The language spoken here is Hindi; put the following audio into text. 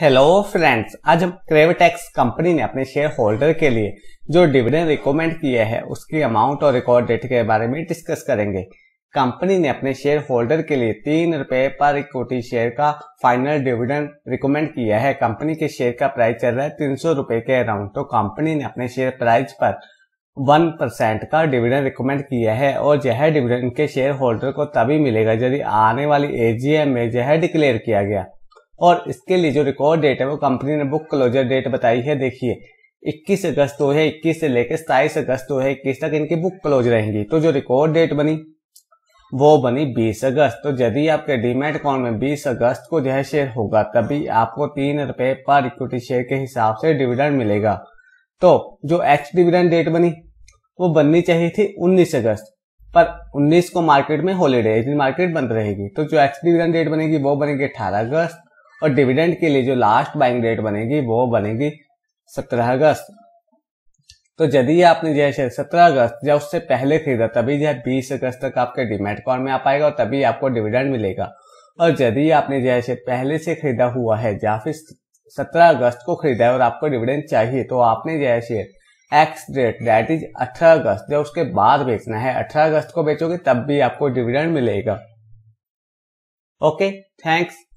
हेलो फ्रेंड्स, आज हम क्रेवाटेक्स कंपनी ने अपने शेयर होल्डर के लिए जो डिविडेंड रिकमेंड किया है उसकी अमाउंट और रिकॉर्ड डेट के बारे में डिस्कस करेंगे। कंपनी ने अपने शेयर होल्डर के लिए 3 रुपए पर इक्विटी शेयर का फाइनल डिविडेंड रिकमेंड किया है। कंपनी के शेयर का प्राइस चल रहा है 300 रुपए के अराउंड, तो कंपनी ने अपने शेयर प्राइस पर 1% का डिविडेंड रिकमेंड किया है और यह डिविडेंड के शेयर होल्डर को तभी मिलेगा यदि आने वाली एजीएम में यह डिक्लेयर किया गया। और इसके लिए जो रिकॉर्ड डेट है वो कंपनी ने बुक क्लोजर डेट बताई है। देखिए 21 अगस्त 2021 से लेकर 27 अगस्त 2021 तक इनकी बुक क्लोज रहेंगी। तो जो रिकॉर्ड डेट बनी वो बनी 20 अगस्त। तो यदि आपके डीमैट अकाउंट में 20 अगस्त को यह शेयर होगा तभी आपको 3 रुपए पर इक्विटी शेयर के हिसाब से डिविडेंड मिलेगा। तो जो एक्स डिविडेंड डेट बनी वो बननी चाहिए थी 19 अगस्त, पर 19 को मार्केट में हॉलीडे, इस दिन मार्केट बंद रहेगी। तो जो एक्स डिविडेंड डेट बनेगी वो बनेगी 18 अगस्त और डिविडेंड के लिए जो लास्ट बाइंग डेट बनेगी वो बनेगी 17 अगस्त। तो यदि आपने यह शेयर 17 अगस्त या उससे पहले खरीदा तभी यह 20 अगस्त तक आपके डीमैट अकाउंट में आ पाएगा और तभी आपको डिविडेंड मिलेगा। और यदि आपने यह शेयर पहले से खरीदा हुआ है या फिर 17 अगस्त को खरीदा है और आपको डिविडेंड चाहिए तो आपने यह share ex date that is 18 अगस्त या उसके बाद बेचना है। 18 अगस्त को बेचोगे तब भी आपको डिविडेंड मिलेगा। Okay, thanks.